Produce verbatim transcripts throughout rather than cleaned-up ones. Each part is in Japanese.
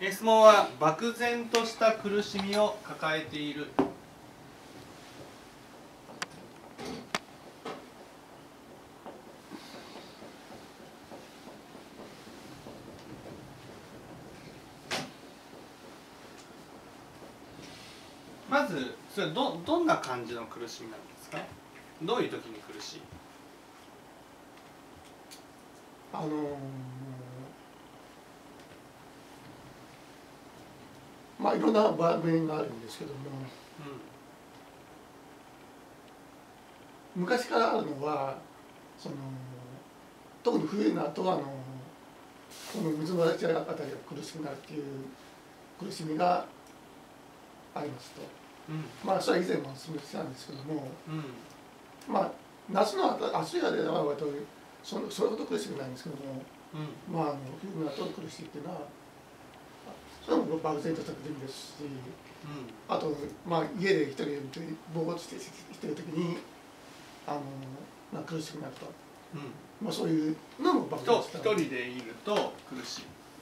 質問は漠然とした苦しみを抱えている。まずそれは ど, どんな感じの苦しみなんですか？どういう時に苦しい？ あのー、まあいろんな場面があるんですけども、うん、昔からあるのはその特に冬になるとあのこの水の立ちあたりが苦しくなるっていう苦しみがありますと、うん、まあそれは以前もお勧めしたんですけども、うん、まあ夏の暑い間では割とそれほど苦しくないんですけども、うん、まああの冬になると苦しいっていうのはそれも漠然とした苦しみですし、うん、あとまあ家で一人でぼーっとしてしてる時にあのまあ苦しくなると、うん、まあそういうのも漠然とした一人でいると苦しい。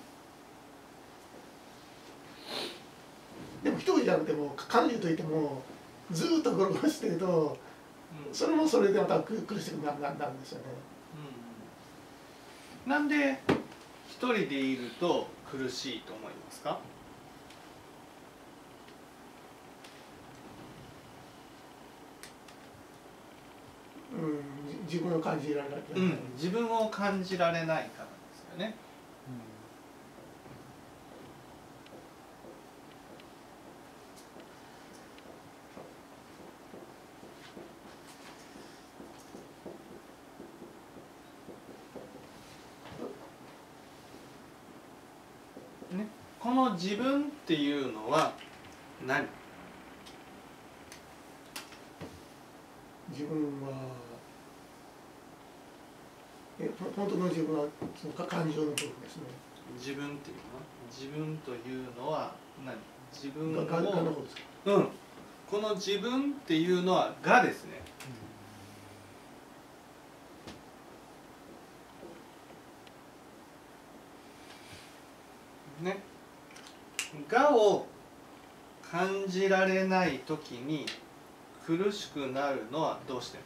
でも一人じゃなくても彼女といてもずっとゴロゴロしてると、うん、それもそれでまた苦しくなるんですよね。 うん、なんで一人でいると苦しいと思いますか？ うん、自分を感じられない、 うん、自分を感じられないからですよね。ね、この自分っていうのは何？ 自分はえ本当の自分はその感情の部分ですね。 自分っていうのは自分というのは何？自分をががの方ですか？ うん、この自分っていうのはがですね。ね、我を感じられないときに苦しくなるのはどうして？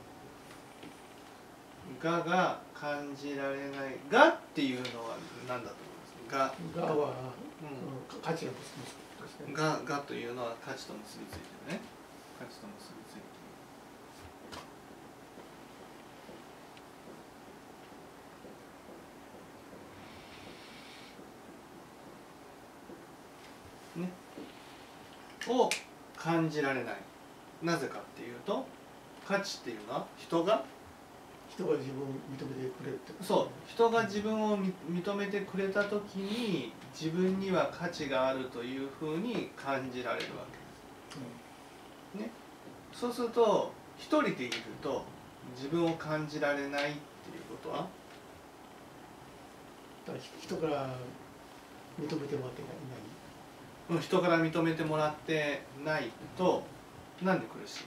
我が感じられない。我っていうのは何だと思います？ 我。我は、うん、価値が結びついてる。我、我というのは価値と結びついてるね。価値と結びついてる。ね。を感じられない。なぜかっていうと、価値っていうのは人が人が自分を認めてくれるって、 そう、人が自分を認めてくれたときに自分には価値があるというふうに感じられるわけです、うん、ね。そうすると一人でいると自分を感じられないっていうことは、 だから人から認めてもらっていない、 うん、人から認めてもらってないとなんで苦しい？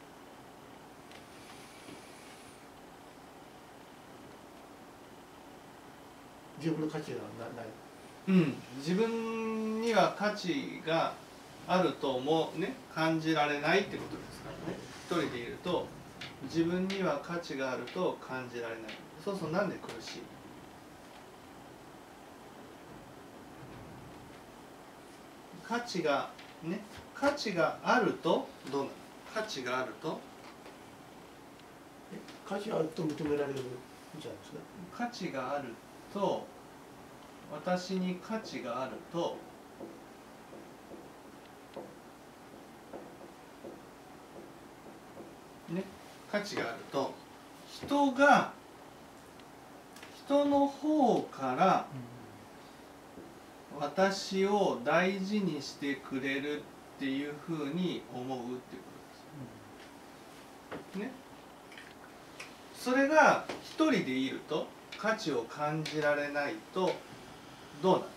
自分の価値がない。 うん、自分には価値があるともね感じられないってことですからね。一人でいると自分には価値があると感じられない。そうそう、なんで苦しい？価値がね、価値があるとどうなる？価値があると価値があると認められるじゃないですか。 価値があると、私に価値があるとね、価値があると人が人の方から私を大事にしてくれるっていうふうに思うっていうことですね。それが一人でいると価値を感じられないとどうなる？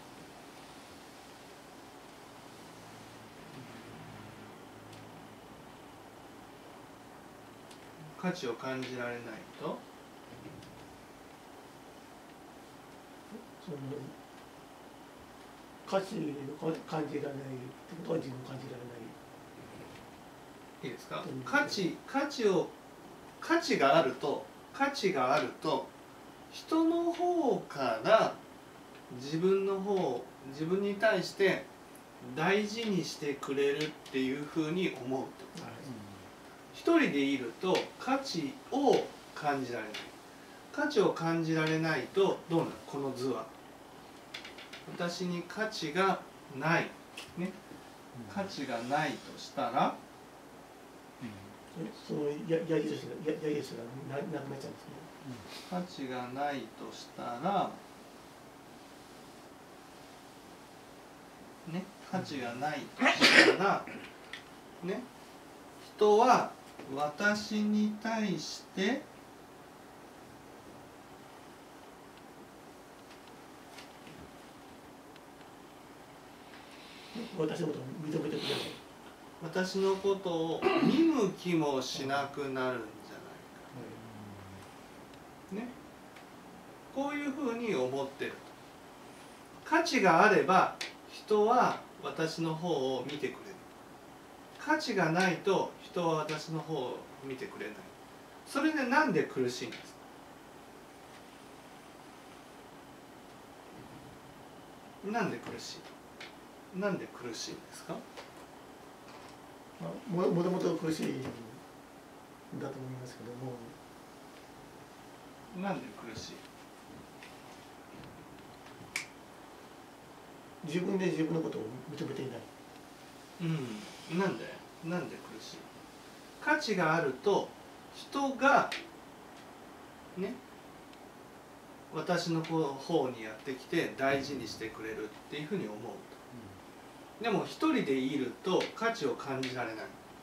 価値を感じられないとその価値を感じられないってことは自分を感じられない。 いいですか。価値価値を価値があると価値があると人の方から自分の方自分に対して大事にしてくれるっていうふうに思うと。一人でいると価値を感じられない。価値を感じられないとどうなる？この図は私に価値がない、ね、価値がないとしたら、 そのや矢印が矢印がななくなっちゃうんですね。 価値がないとしたら、ね、価値がないとしたら、ね、人は私に対して私のことを認めてくれない。 私のことを見向きもしなくなるんじゃないか、ね、こういうふうに思ってると。価値があれば人は私の方を見てくれる。価値がないと人は私の方を見てくれない。それでなんで苦しいんですか？なんで苦しいなんで苦しいんですか？ ももともと苦しいんだと思いますけども。 なんで苦しい？ 自分で自分のことを認めていない。 うん、なんでなんで苦しい？価値があると人がね私の方にやってきて大事にしてくれるっていうふうに思うと。でも一人でいると価値を感じられない、ね、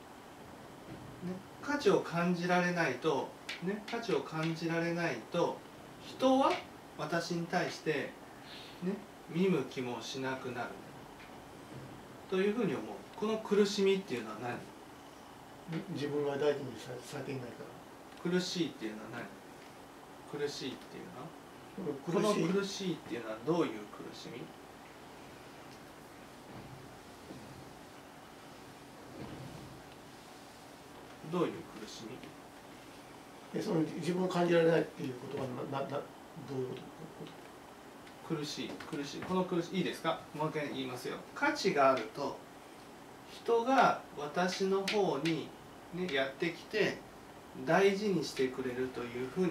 価値を感じられないと、ね、価値を感じられないと人は私に対して、ね、見向きもしなくなるというふうに思う。この苦しみっていうのは何？ 自分が大事にされていないから。 苦しいっていうのは何？苦しいっていうのはこの苦しいっていうのはどういう苦しみ？どういう苦しみ？ えその自分を感じられないっていうことはなななどういうこと？ 苦しい苦しいこの苦しいいいですか？もう一回言いますよ。価値があると人が私の方に、ね、やってきて大事にしてくれるというふうに思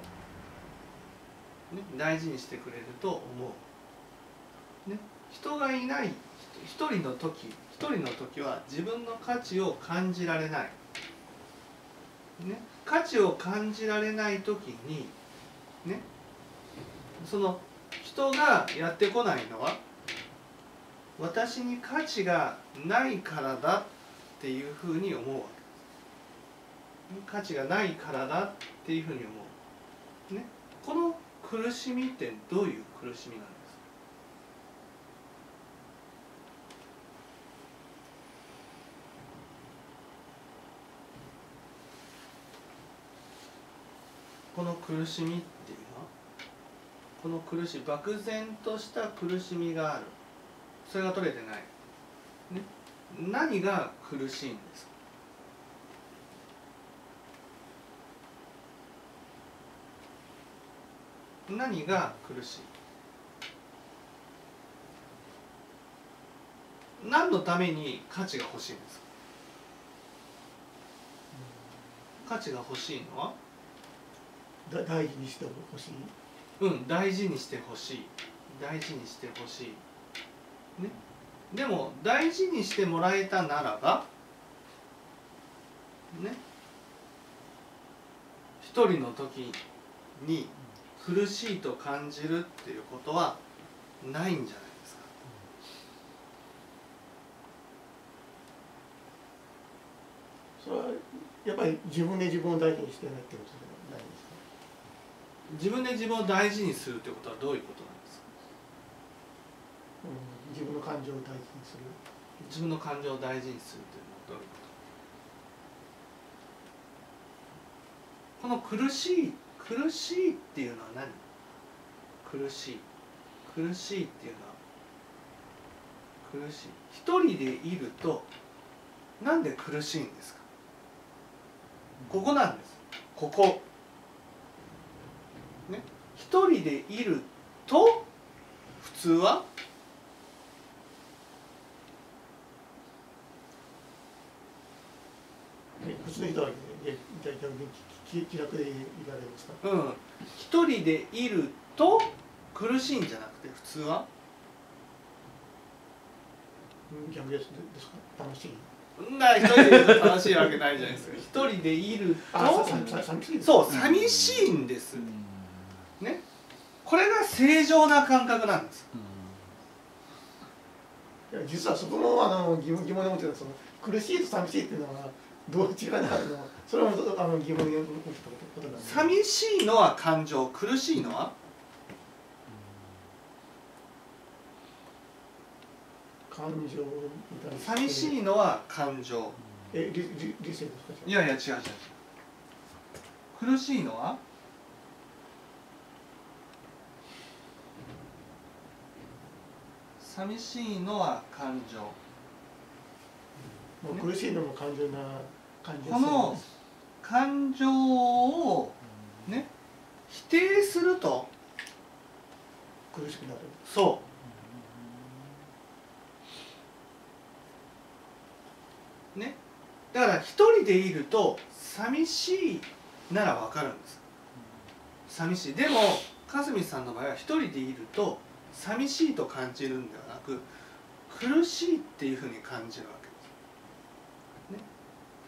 う、ね、大事にしてくれると思う、ね、人がいない一人の時一人の時は自分の価値を感じられない、ね、価値を感じられない時にねその人がやってこないのは私に価値がないからだっていうふうに思うわけ。価値がないからだっていうふうに思う、ね、この苦しみってどういう苦しみなんですか？この苦しみっていうのはこの苦しみ漠然とした苦しみがある。それが取れてない、ね、何が苦しいんですか？何が苦しい？何のために価値が欲しいんですか？価値が欲しいのはだ大事にしてほしい。 うん大事にしてほしい大事にしてほしいね、でも大事にしてもらえたならばね一人の時に苦しいと感じるっていうことはないんじゃないですか？ それはやっぱり自分で自分を大事にしてないってことじゃないですか？ 自分で自分を大事にするってことはどういうことなんですか？ うん、自分の感情を大事にする。 自分の感情を大事にするというのはどういうこと？この苦しい苦しいっていうのは何？苦しい苦しいっていうのは苦しい。一人でいるとなんで苦しいんですか。ここなんです。ここね、一人でいると普通は普通の人は逆に気楽でいられますか。 うん、一人でいると苦しいんじゃなくて普通は逆ですですか。楽しい。 な一人でいると楽しいわけないじゃないですか。一人でいるとそう寂しいんです。ね、これが正常な感覚なんです。 いや実はそこもあの疑問疑問に思ってたその苦しいと寂しいっていうのはどう違いがあるのそれもあの疑問に思ってたことなんです。 寂しいのは感情、苦しいのは感情に対して寂しいのは感情。 え理理理性ですか。 いやいや違う違う違う。苦しいのは寂しいのは感情。 もう苦しいのも感情な感じ。 この感情をね否定すると苦しくなる。 そうね、だから一人でいると寂しいならわかるんです。寂しい。でもかすみさんの場合は一人でいると寂しいと感じるんではなく苦しいっていうふうに感じるわけです、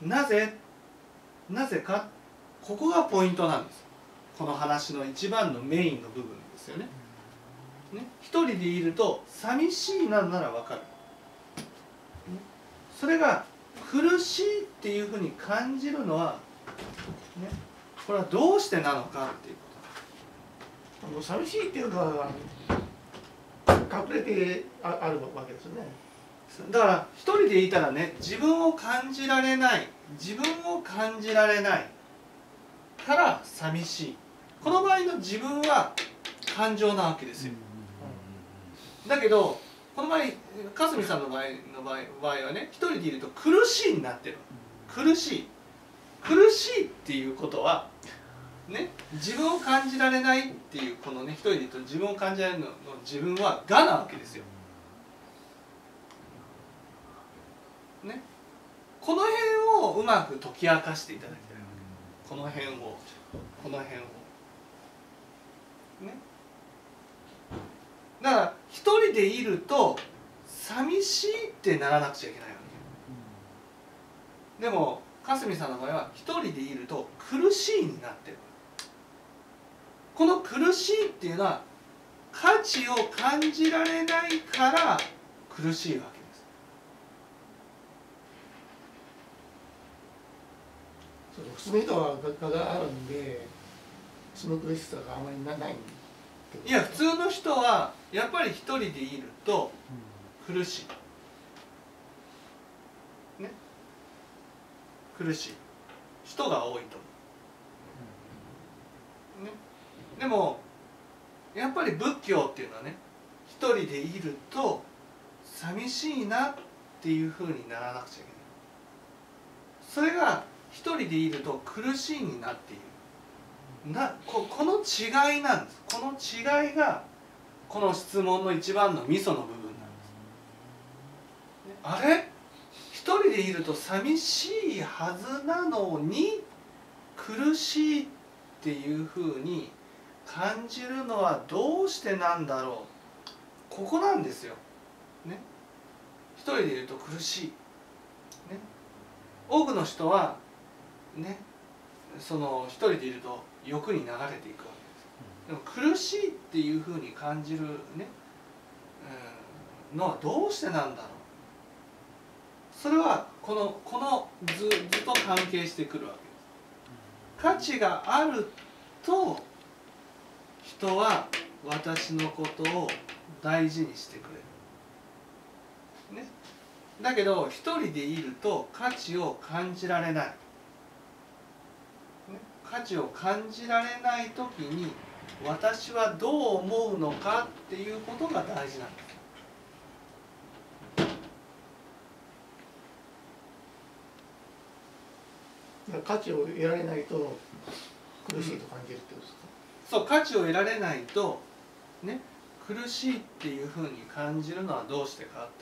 ね、なぜなぜか、ここがポイントなんです。この話の一番のメインの部分ですよね。ね、一人でいると寂しいなならわかる、ね、それが苦しいっていうふうに感じるのは、ね、これはどうしてなのかっていうこと。 もう寂しいっていうのは隠れてああるわけですよね。 だから一人でいたらね自分を感じられない自分を感じられないから寂しい。この場合の自分は感情なわけですよ。だけどこの場合かすみさんの場合の場合場合はね一人でいると苦しいになってる。苦しい苦しいっていうことはね自分を感じられないっていうこのね一人でいると自分を感じられるのの自分は我なわけですよ。ね、この辺をうまく解き明かしていただきたいわけ。この辺をこの辺をね。だから一人でいると寂しいってならなくちゃいけないわけ。でもかすみさんの場合は一人でいると苦しいになってる。この苦しいっていうのは価値を感じられないから苦しいわけ。 普通の人は学科があるんでその苦しさがあまりない。 いや普通の人はやっぱり一人でいると苦しい、ね、苦しい人が多いと思う、ね、でもやっぱり仏教っていうのはね一人でいると寂しいなっていうふうにならなくちゃいけない。それが一人でいると苦しいになっているな こ, この違いなんです。この違いがこの質問の一番のミソの部分なんです。あれ一人でいると寂しいはずなのに苦しいっていうふうに感じるのはどうしてなんだろう。ここなんですよ、ね、一人でいると苦しい、ね、多くの人はね、その一人でいると欲に流れていくわけです。でも苦しいっていうふうに感じる、ねえー、のはどうしてなんだろう。それはこのこの図図と関係してくるわけです。価値があると人は私のことを大事にしてくれる、ね、だけど一人でいると価値を感じられない。価値を感じられないときに私はどう思うのかっていうことが大事なんです。 価値を得られないと苦しいと感じるってことですか？ そう、価値を得られないとね、苦しいっていうふうに感じるのはどうしてかってことです。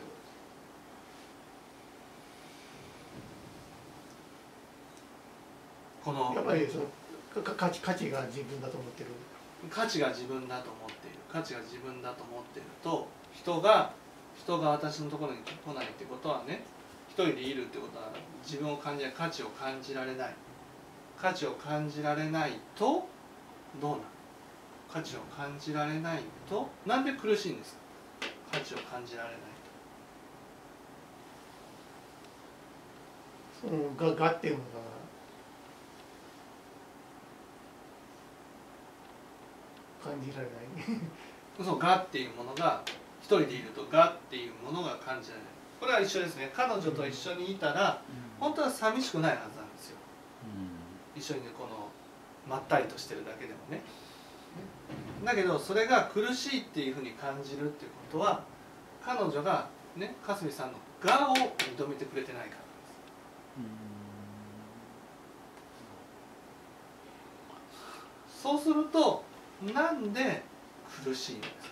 このやっぱりその価値価値が自分だと思ってる。 価値が自分だと思っている、価値が自分だと思っていると、人が人が私のところに来ないってことはね、一人でいるってことは自分を感じない、価値を感じられない、価値を感じられないとどうなる？価値を感じられないと、なんで苦しいんですか？価値を感じられないそのががっていうのが感じられないと。そう、がっていうものが一人でいると、がっていうものが感じられない。これは一緒ですね。彼女と一緒にいたら、うん、本当は寂しくないはずなんですよ、うん、一緒にこのまったりとしてるだけでもね。だけどそれが苦しいっていうふうに感じるっていうことは、彼女がね、かすみさんの「が」を認めてくれてないからです。うん、そうするとなんで苦しいんですか？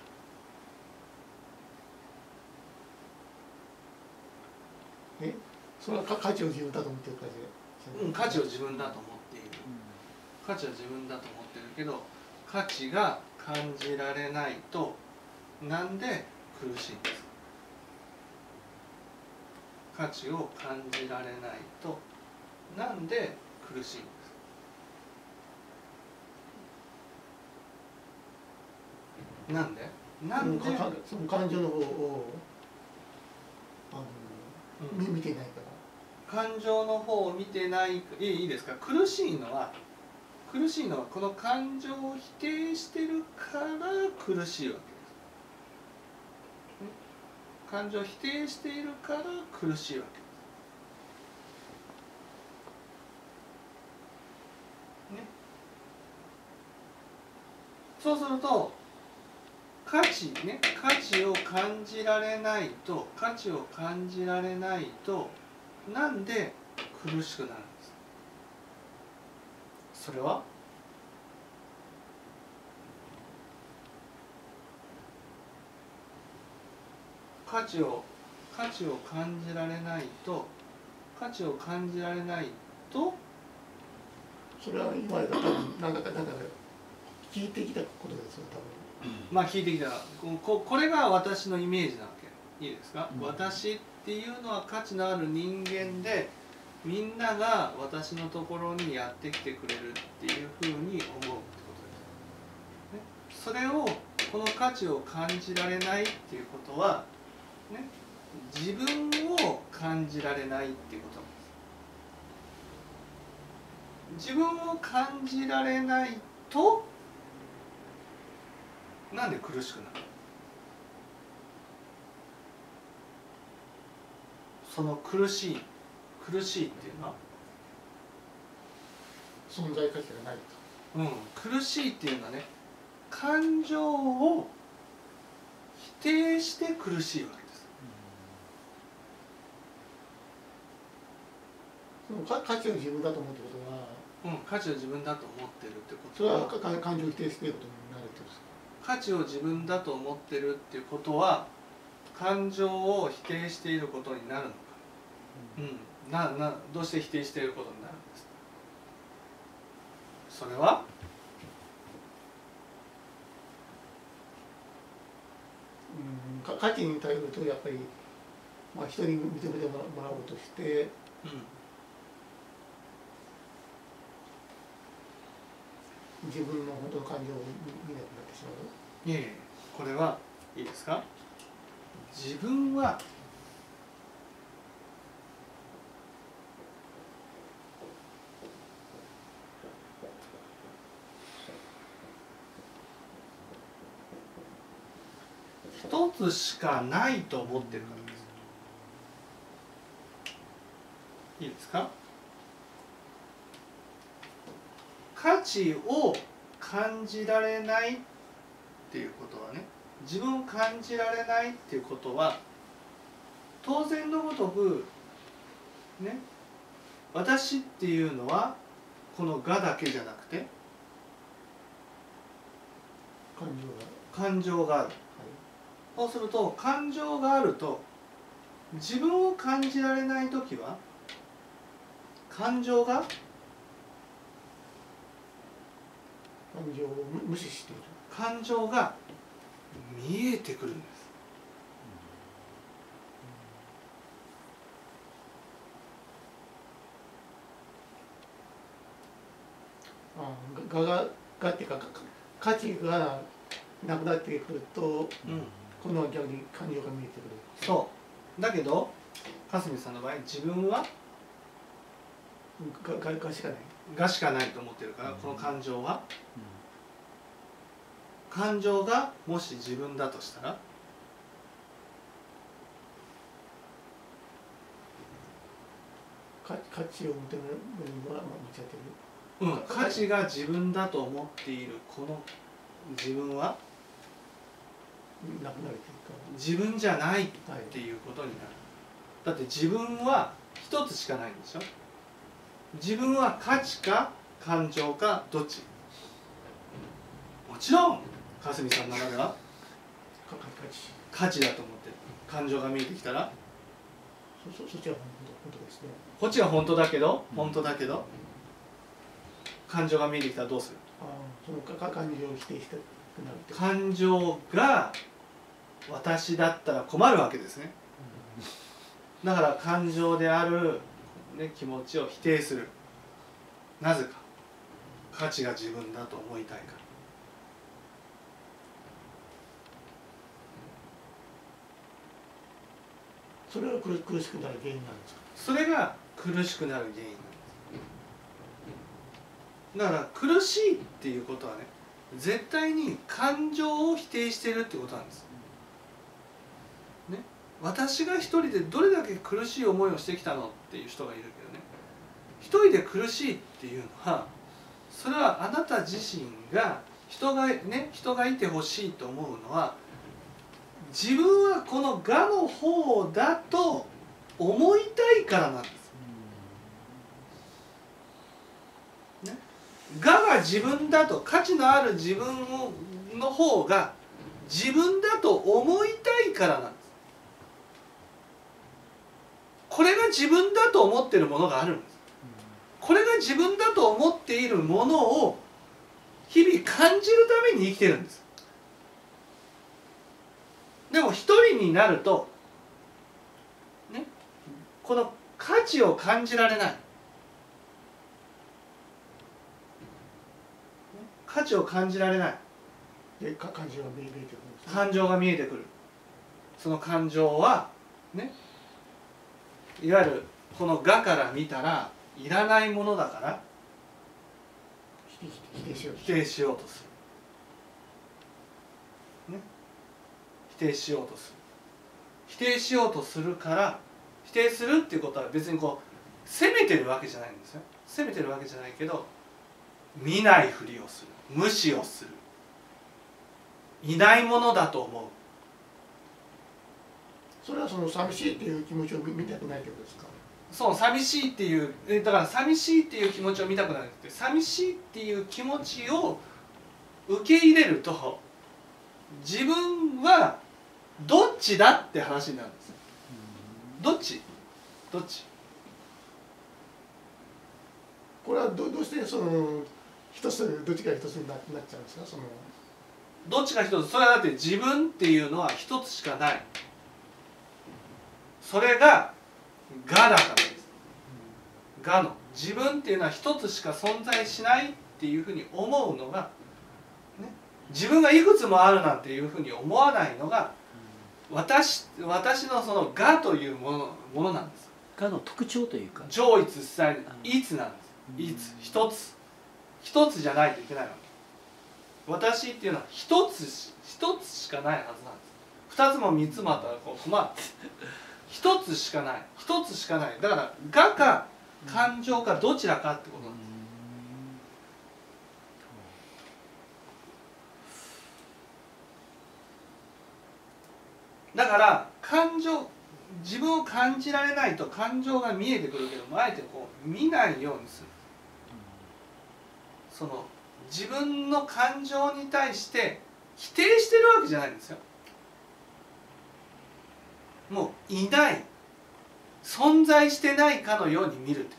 え、それは価値を自分だと思ってるからで、 うん、価値を自分だと思っている、うん、価値は自分だと思ってるけど、価値が感じられないとなんで苦しいんですか？価値を感じられないとなんで苦しいんですか？なんで？なんで？ その感情の方をあの、うん、見てないから。 感情の方を見てない。いい、いいですか？苦しいのは苦しいのはこの感情を否定してるから苦しいわけです。感情を否定しているから苦しいわけです。ね、そうすると価値ね、価値を感じられないと、価値を感じられないとなんで苦しくなるんです。それは価値を価値を感じられないと、価値を感じられないと、 それは今だから何だか何だか聞いてきたことですよ、多分。 まあ聞いてきたここれが私のイメージなわけ。いいですか？うん、私っていうのは価値のある人間で、みんなが私のところにやってきてくれるっていうふうに思うってことです。ね、それをこの価値を感じられないっていうことは、ね、自分を感じられないっていうことなんです。自分を感じられないとなんで苦しくなる？その苦しい苦しいっていうのは存在価値がないと。 うん、苦しいっていうのはね、感情を否定して苦しいわけです。 その価値を自分だと思うってことは、うん、価値を自分だと思ってるってことは、それは感情を否定していることになるってことですか？ 価値を自分だと思ってるっていうことは感情を否定していることになるのか、うん、ななどうして否定していることになるんですか？それはうん、価値に頼るとやっぱり、まあ、人に認めてもらおうとして、うん、自分の本当の感情を見なくなってしまう。 いえいえ、これはいいですか？自分は一つしかないと思ってるからです。いいですか？価値を感じられないっていうことはね、自分を感じられないっていうことは当然のごとくね、 私っていうのはこの我だけじゃなくて感情が、 感情がある、 はい、 そうすると感情があると自分を感じられないときは感情が感情を無無視している。 感情が見えてくるんです。 ああ、がががっていうかか価値がなくなってくると、 うん、 今度は逆に感情が見えてくる。 そうだけどかすみさんの場合自分はがががしかない。 がしかないと思ってるから、この感情は、感情がもし自分だとしたら価価値を求めるのはまあ見ちゃってる。 うん、価値が自分だと思っているこの自分はなくなるというか、 自分じゃないっていうことになる。だって自分は一つしかないんでしょ。自分は価値か感情かどっち？もちろんかすみさんの中ではか価値。 価値だと思ってる。感情が見えてきたらそそそっちは本当本当ですね。 こっちは本当だけど、本当だけど感情が見えてきたらどうする？ ああ、そのか感情を否定したくなるって。 感情が私だったら困るわけですね。だから感情である、ね、気持ちを否定する。なぜか価値が自分だと思いたいから。 それは苦苦しくなる原因なんですか？ それが苦しくなる原因なんです。だから苦しいっていうことはね、絶対に感情を否定しているってことなんです、ね、私が一人でどれだけ苦しい思いをしてきたのっていう人がいるけどね、一人で苦しいっていうのはそれはあなた自身が人がね人がいてほしいと思うのは自分はこの我の方だと思いたいからなんです、ね、我が自分だと価値のある自分をの方が自分だと思いたいからなんです。これが自分だと思っているものがあるんです。これが自分だと思っているものを日々感じるために生きてるんです。でも一人になると、ね、この価値を感じられない。価値を感じられない。 でか感情が見えてくるんですね。 感情が見えてくる。その感情はね、いわゆるこの我から見たらいらないものだから否定しよう否定しようとする、ね、否定しようとする否定しようとするから否定するっていうことは別にこう責めてるわけじゃないんですよ。責めてるわけじゃないけど見ないふりをする、無視をする、いないものだと思う。 それはその寂しいっていう気持ちを見見たくないってことですか？ そう寂しいっていうえだから寂しいっていう気持ちを見たくなくて寂しいっていう気持ちを受け入れると自分はどっちだって話になるんです。どっちどっちこれはどどうしてその一つどっちか一つにななっちゃうんですか？そのどっちか一つ。それはだって自分っていうのは一つしかない。それが我だからです。我の自分っていうのは一つしか存在しないっていうふうに思うのが、ね、自分がいくつもあるなんていうふうに思わないのが私私のその我というものものなんです。 我の特徴というか上一伝えいつなんです。いつ一つ一つじゃないといけないわけ。私っていうのは一つ一つしかないはずなんです。二つも三つもあったらこう困る。一つしかない一つしかない。だから我か感情かどちらかってことなんです。だから感情自分を感じられないと感情が見えてくるけども、あえてこう見ないようにする。その自分の感情に対して否定してるわけじゃないんですよ。もういない、存在してないかのように見るってこと。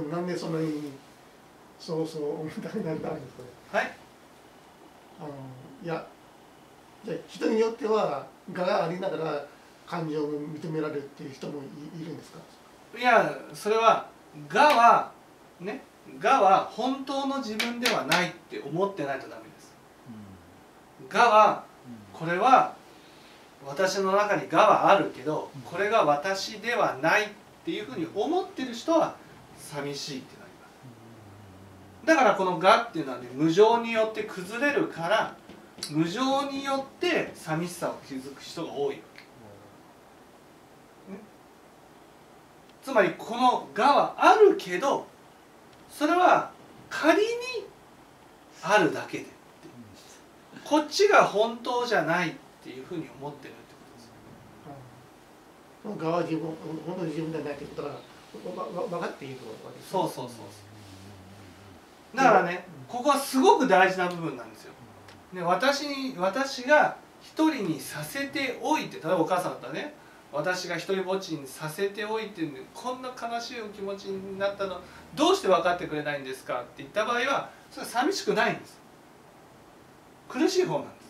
でもなんでそんなにそうそう思いたくなったんですかね。 はい。 あのいやじゃあ人によっては我がありながら感情を認められるっていう人も い, いるんですか。 いやそれは我はね、我は本当の自分ではないって思ってないとダメです。我はこれは私の中に我はあるけど、これが私ではないっていうふうに思ってる人は寂しいってなります。だからこの我っていうのはね、無常によって崩れるから、無常によって寂しさを気づく人が多いわけ、ね、つまりこの我はあるけど、それは仮にあるだけで、こっちが本当じゃないっていうふうに思ってるってことです。 その我は自分、本当に自分ではないということが分かっているわけです。 そうそうそうそう。だからね、ここはすごく大事な部分なんですよ。で、私に私が一人にさせておいて、例えばお母さんだったらね、私が一人ぼっちにさせておいて、こんな悲しいお気持ちになったのどうして分かってくれないんですかって言った場合は、それは寂しくないんです。苦しい方なんです。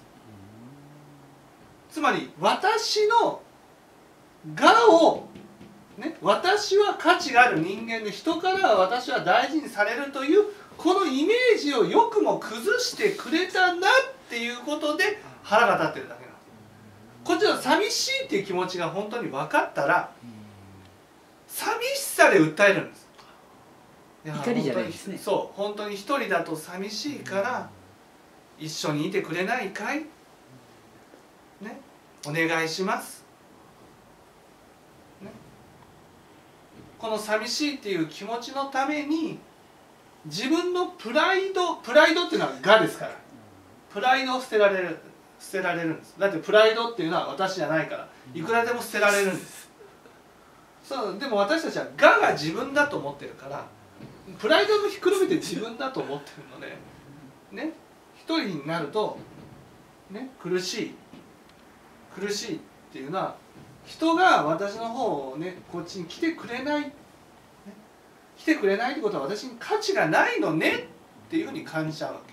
つまり私の我を、ね、私は価値がある人間で、人からは私は大事にされるというこのイメージをよくも崩してくれたなっていうことで腹が立ってるだけなんです。こっちの寂しいっていう気持ちが本当に分かったら、寂しさで訴えるんです。 怒りじゃないですね。 そう、本当に一人だと寂しいから一緒にいてくれないかい、ね、お願いします、ね、この寂しいっていう気持ちのために自分のプライドプライドっていうのは我ですから、プライドを捨てられる捨てられるんです。だってプライドっていうのは私じゃないからいくらでも捨てられるんです。そう、でも私たちは我が自分だと思ってるから、プライドもひっくるめて自分だと思ってるのでね、一人になるとね、苦しい苦しいっていうのは、人が私の方をね、こっちに来てくれない、ね、来てくれないってことは私に価値がないのねっていうふうに感じちゃうわけ。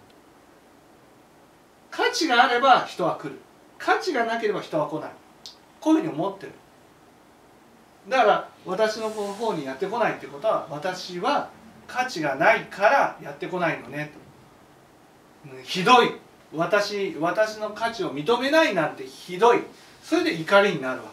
価値があれば人は来る、価値がなければ人は来ない、こういうふうに思ってる。だから私の方にやってこないってことは、私は価値がないからやってこないのねと。ひどい、私私の価値を認めないなんてひどい。それで怒りになるわけ。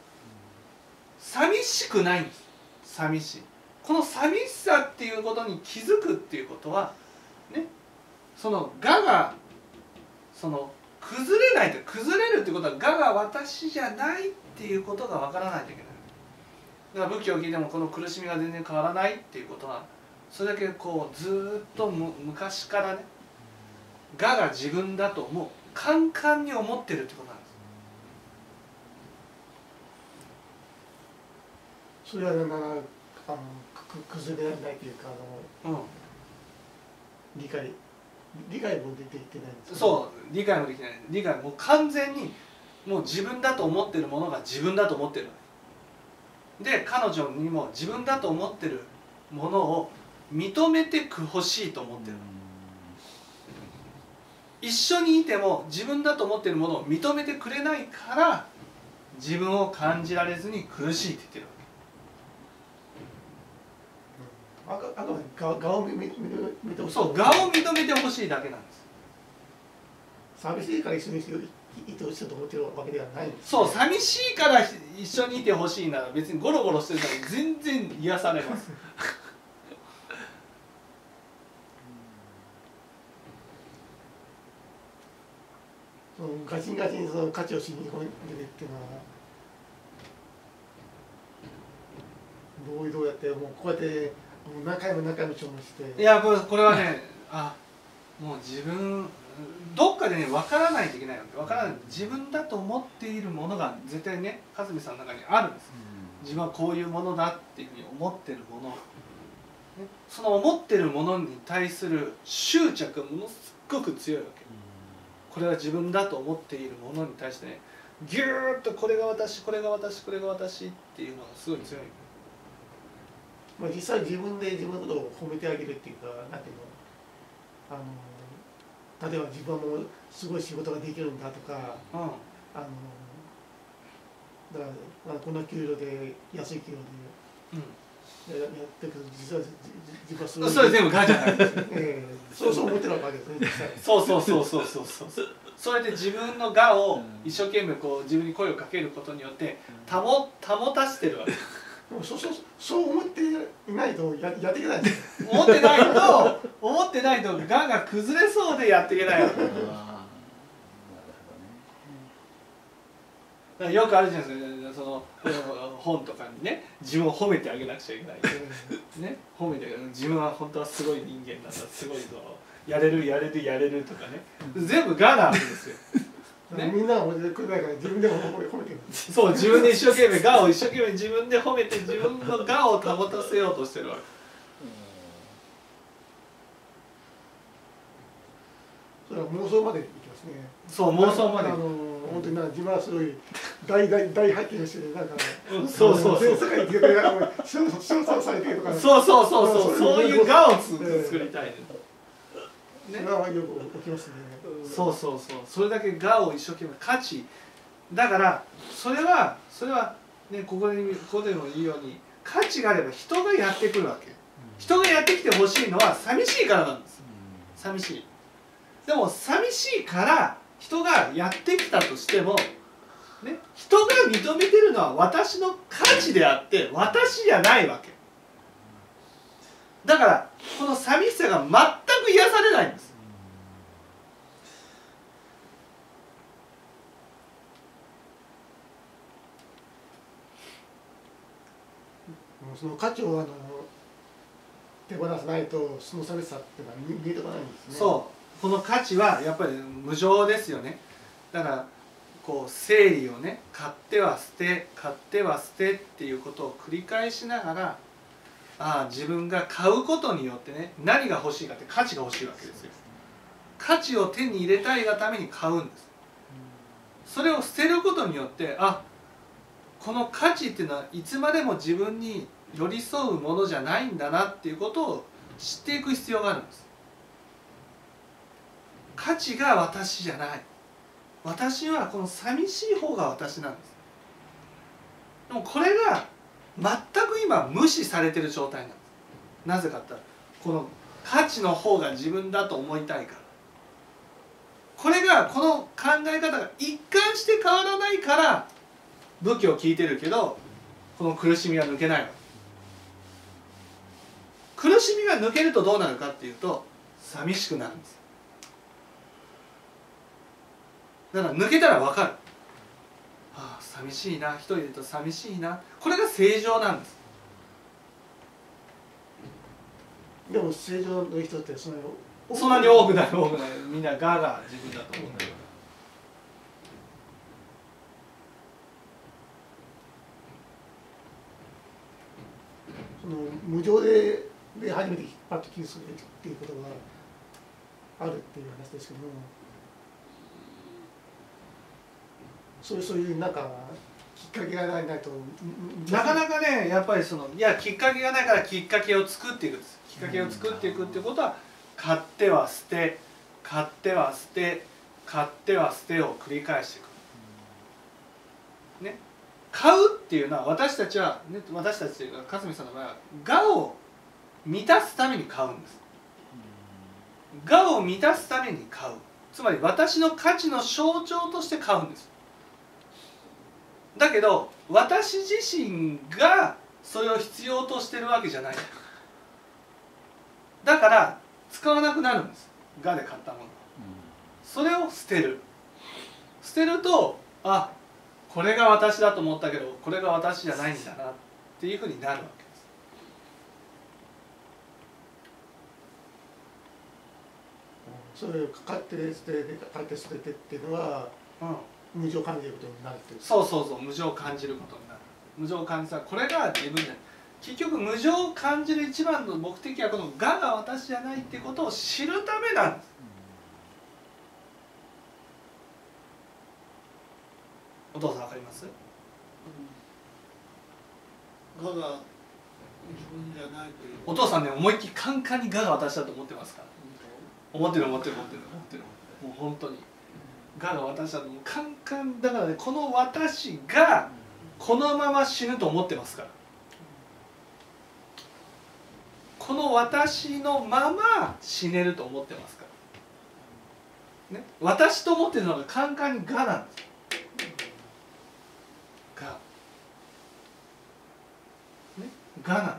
寂しくないんです。寂しい、この寂しさっていうことに気づくっていうことはね、その我がその崩れないと、崩れるってことは我が私じゃないっていうことが分からないといけない。だから仏教を聞いてもこの苦しみが全然変わらないっていうことは、それだけこうずっとむ昔からね、我が自分だと思う、カンカンに思ってるってことなんです。 それはなんかあのく崩れないというか、あの、うん、理解理解もできてないんですか。 そう理解もできない。理解もう完全にもう自分だと思ってるものが自分だと思ってる。で彼女にも自分だと思ってるものを認めてほしいと思ってる。一緒にいても自分だと思ってるものを認めてくれないから自分を感じられずに苦しいって言ってるわけ。あと我を認めてほしい。 そう、我を認めてほしいだけなんです。 寂しいから一緒にいてほしいと思ってるわけではないんです、ね。 そう、寂しいから一緒にいてほしいなら別にゴロゴロしてるから全然癒されます。 そのガチンガチンその価値を知りに込んでるっていうのはどういうどうやってもうこうやってもう何回も何回も注文して。 いやこれはね、あもう自分中でね分からないといけないわけ。分からない。自分だと思っているものが絶対ね、かずみさんの中にあるんです。自分はこういうものだっていうふうに思ってるもの、ね、その思ってるものに対する執着がものすごく強いわけ。これは自分だと思っているものに対してね、ギューッとこれが私、これが私、これが私っていうのがすごい強い。 まあ実際自分で自分のことを褒めてあげるっていうか、なんていうの、あの例えば自分はもうすごい仕事ができるんだとか、 うん、 あのだから、まあ、この給料で安い給料でや,、うん、やってるけど、実は自分はすごいそれ全部ガじゃないですよ、 えー、そうそう思ってるわけですね、実際。 そうそうそうそうそうそうそれで自分の我を一生懸命こう自分に声をかけることによって保保たしてるわけ。 そうそうそう思っていないと や, やっていけないんですよ。 思ってないと思ってないと我が崩れそうでやっていけないわけ。だからよくあるじゃないですか、その本とかにね、自分を褒めてあげなくちゃいけない、ね、褒めて自分は本当はすごい人間なんだ、すごいぞ、やれるやれるやれるとかね、全部我なんですよ。 ね、みんなが褒めてくれないから自分でも褒めてる。 そう、自分で一生懸命我を一生懸命自分で褒めて自分の我を保たせようとしてるわけ。 それは妄想までいきますね。 そう、妄想まで。 あの本当になんか自分はすごい大大大発見してなんか、 うん、そうそうそう。 全世界に称賛されてるとか。 そうそうそうそう、そういう我を作りたいね。 それはよく起きますね。 そうそうそう、それだけ我を一生懸命価値だから、それはそれはね、ここにここでも言うように価値があれば人がやってくるわけ。人がやってきてほしいのは寂しいからなんです。寂しい。でも寂しいから人がやってきたとしても、ね、人が認めてるのは私の価値であって私じゃないわけ。だからこの寂しさが全く癒されないんです。 その価値をあの手放さないとその寂しさっていうのは見えてこないんですね。 そう、この価値はやっぱり無常ですよね。だからこう整理をね、買っては捨て買っては捨てっていうことを繰り返しながら、ああ自分が買うことによってね、何が欲しいかって価値が欲しいわけですよ。価値を手に入れたいがために買うんです。それを捨てることによって、あ、この価値っていうのはいつまでも自分に寄り添うものじゃないんだなっていうことを知っていく必要があるんです。価値が私じゃない。私はこの寂しい方が私なんです。でもこれが全く今無視されてる状態なんです。なぜかって言ったら、この価値の方が自分だと思いたいから。これがこの考え方が一貫して変わらないから仏教を聞いてるけどこの苦しみは抜けないわ。苦しみが抜けるとどうなるかっていうと寂しくなるんです。だから抜けたら分かる。ああ寂しいな、一人でいると寂しいな、これが正常なんです。 でも正常の人ってそのそんなに多くない多くない、みんながが自分だと思ってる。 その無常でで初めてパッと気づくっていうことがあるっていう話ですけども、そういうそういうなんかきっかけがないとなかなかね、やっぱりそのいやきっかけがないからきっかけを作っていくんです。きっかけを作っていくっていうことは、買っては捨て買っては捨て買っては捨てを繰り返していく。ね、買うっていうのは私たちは、ね、私たちというかかすみさんの場合は我を満たすために買うんです。我を満たすために買う、つまり私の価値の象徴として買うんです。だけど私自身がそれを必要としてるわけじゃない。だから使わなくなるんです。我で買ったもの、それを捨てる。捨てると、あ、これが私だと思ったけどこれが私じゃないんだなっていうふうになるわけです。 それをかかって捨ててかかって捨ててっていうのはうん、 無常を感じることになるっていう。 そうそうそう、無常を感じることになる。無常を感じたらこれが自分じゃない。結局無常を感じる一番の目的はこの我が私じゃないってことを知るためなんです。お父さんわかります？ 我が自分じゃないという。 お父さんね、思いっきりカンカンに我が私だと思ってますから。思ってる思ってる思ってる思ってる。もう本当に我が私だともうカンカンだからね、この私がこのまま死ぬと思ってますから。この私のまま死ねると思ってますから。ね、私と思ってるのがカンカンに我なんです。我。ね、我なんです。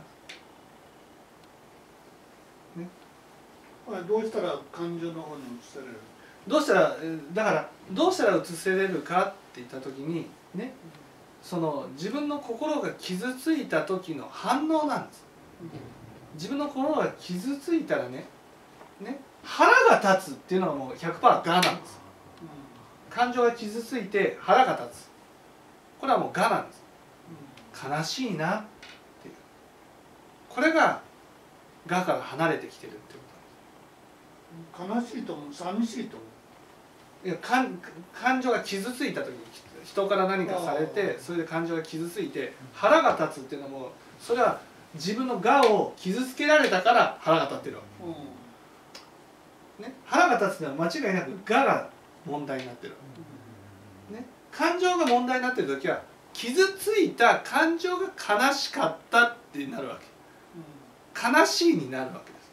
これどうしたら感情の方に移せれる？ どうしたらだからどうしたら移せれるかって言った時にね、その自分の心が傷ついた時の反応なんです。自分の心が傷ついたらね、ね、腹が立つっていうのがもう ひゃくパーセント 我なんです。感情が傷ついて腹が立つ、これはもう我なんです。悲しいなっていう、これが我から離れてきてるっていうことなんです。 悲しいと思う、寂しいと思う。 いや、感感情が傷ついた時に人から何かされて、それで感情が傷ついて腹が立つっていうのも、それは自分の我を傷つけられたから腹が立ってるわけ、ね、腹が立つのは間違いなく我が問題になってる、ね、感情が問題になってる時は傷ついた感情が悲しかったってなるわけ、悲しいになるわけです、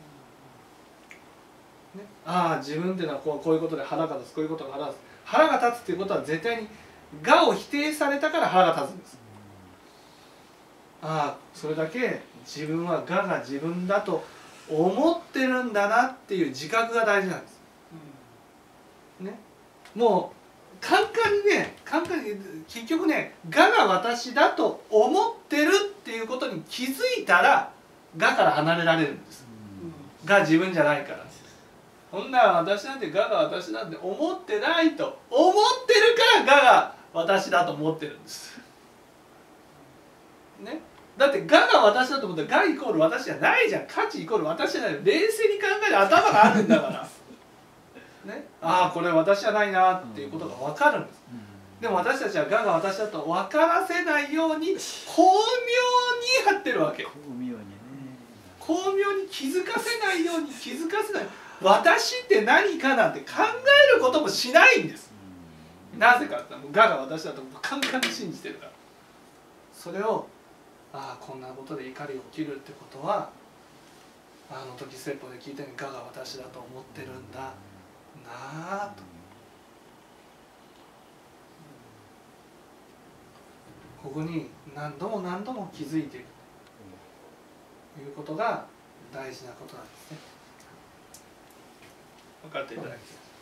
ね、ああ自分っていうのはこう、こういうことで腹が立つ、こういうことが腹が立つ。腹が立つっていうことは絶対に我を否定されたから腹が立つんです。ああそれだけ自分は我が自分だと思ってるんだなっていう自覚が大事なんです、ね、もうカンカンにね、カンカンに結局ね、我が私だと思ってるっていうことに気づいたら我から離れられるんです、我自分じゃないから。そんな私なんて我が私なんて思ってないと思ってるから我が私だと思ってるんです、ね、だって我が私だと思ったら我イコール私じゃないじゃん。価値イコール私じゃない。冷静に考える頭があるんだからね、ああこれ私じゃないなっていうことが分かるんです。でも私たちは我が私だと分からせないように巧妙にやってるわけ。 巧妙にね。 巧妙に気づかせないように気づかせない。私って何かなんて考えることもしないんです。なぜかって我が私だとカンカンに信じてるから。それをああこんなことで怒りが起きるってことはあの時説法で聞いたように我が私だと思ってるんだなあと、ここに何度も何度も気づいていくということが大事なことなんですね。分かっていただきたい。